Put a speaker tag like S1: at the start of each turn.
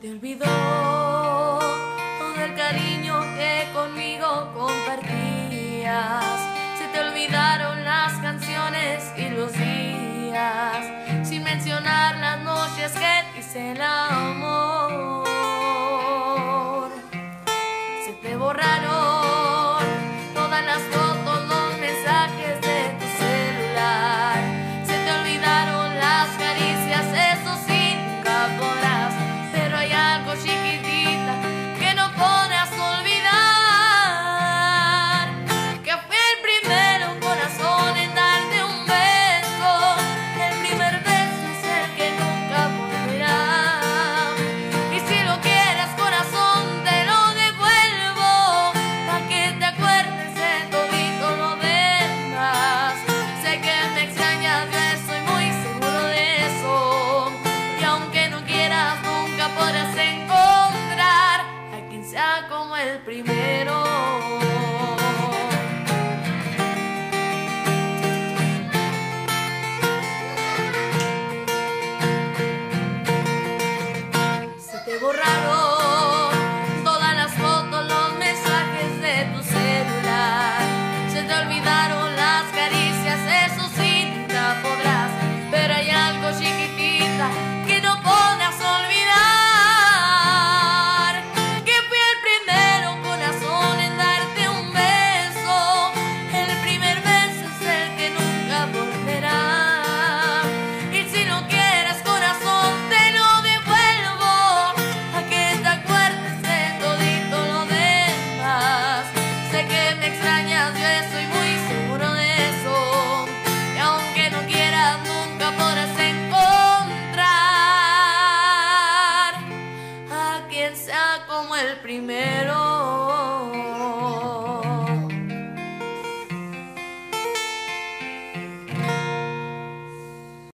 S1: te olvidó todo el cariño que conmigo compartías. Se te olvidaron las canciones y los días, sin mencionar las noches que te hice el amor. Se te borraron todas las fotos, los mensajes de tu celular. Se te olvidaron las caricias, eso sí, nunca podrás. Pero hay algo, chiquitita, que no podrás olvidar, que fue el primero corazón en darte un beso. El primer beso es el que nunca volverá. Y si lo quieres, corazón, te lo devuelvo, pa' que te acuerdes de todito lo demás. Sé que me extrañas, yo estoy muy seguro de eso. Y aunque no quieras, nunca podrás encontrar a quien sea como el primero. Se te borraron todas las fotos, los mensajes de tu celular. Se te olvidaron las caricias, eso sí, nunca podrás. Pero hay algo, chiquitita, que no podrás olvidar, que fui el primero corazón en darte un beso. El primer beso es el que nunca volverá. Y si no quieres, corazón, te lo devuelvo, a que te acuerdes de todito lo demás. Sé que me extrañas, yo estoy muy seguro de eso. Y aunque no quieras, nunca podrás encontrar a quien sea como el primero.